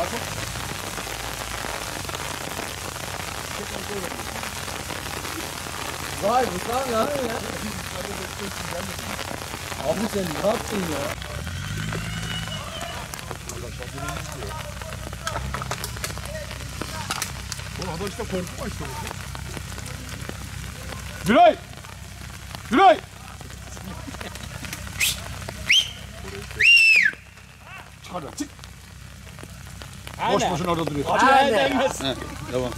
Vay bu lan ya. Abi sen ne yaptın ya? Oğlum adam işte korkma işte. Güray! Güray! Çıkar lan çık. Boş boşuna orada duruyor. Aynen. Devam.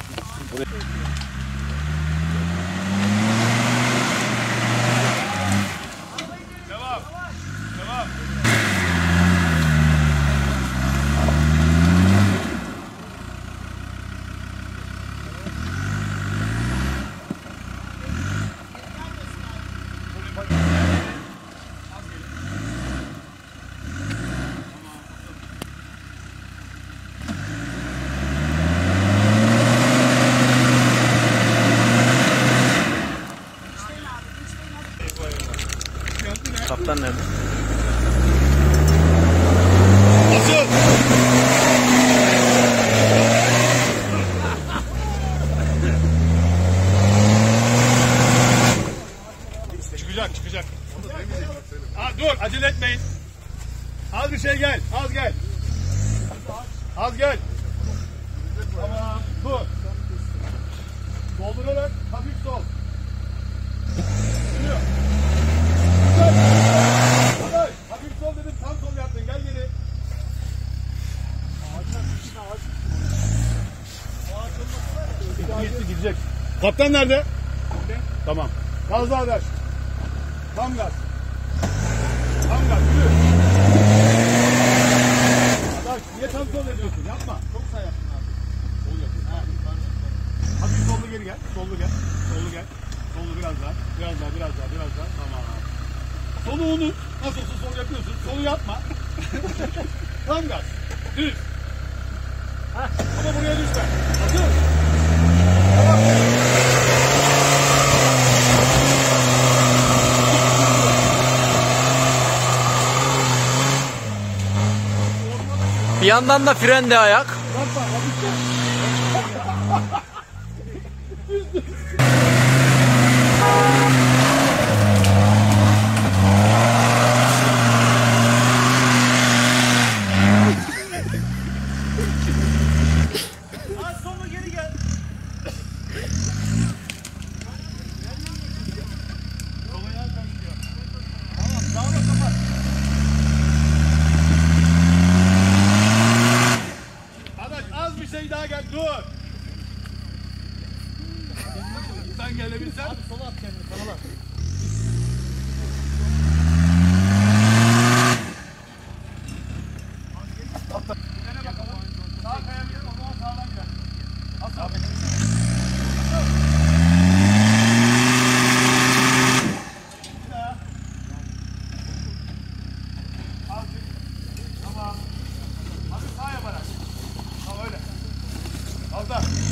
Kaptan nerede? Basın! Çıkacak. Dur, acele etmeyin. Az bir şey gel, az gel. Az gel. Tamam, dur. Doldurarak hafif sol. Sürüyor. Hafif sol dedim, tam sol yaptın. Gel geri. Gitti, gidecek. Kaptan nerede? Tamam. Gaz daha ver. Tam gaz. Tam gaz, yürü. Adaş, niye tam sol ediyorsun? Yapma. Çok sağ yaptın abi. Sol yapın. Hafif sollu geri gel. Sollu gel. Sollu gel. Sollu biraz daha. Biraz daha. Tamam. Solu unut. Nasıl olsa sol yapıyorsun. Solu yapma. Tam gaz. Düz. Ama buraya düşme. Hazır. Tamam. Bir yandan da fren de ayak. Az sola geri gel. Sola yan kaçıyor. Tamam, sağına kapat. Adaş az bir şey daha gel, dur. Sen gelebilirsen. Abi sola at kendini, sola at. Sağ kayabilirim, o zaman sağdan gider. Asıl. Bir daha. Azıcık. Tamam. Hadi sağa yaparak. Tamam öyle. Az daha.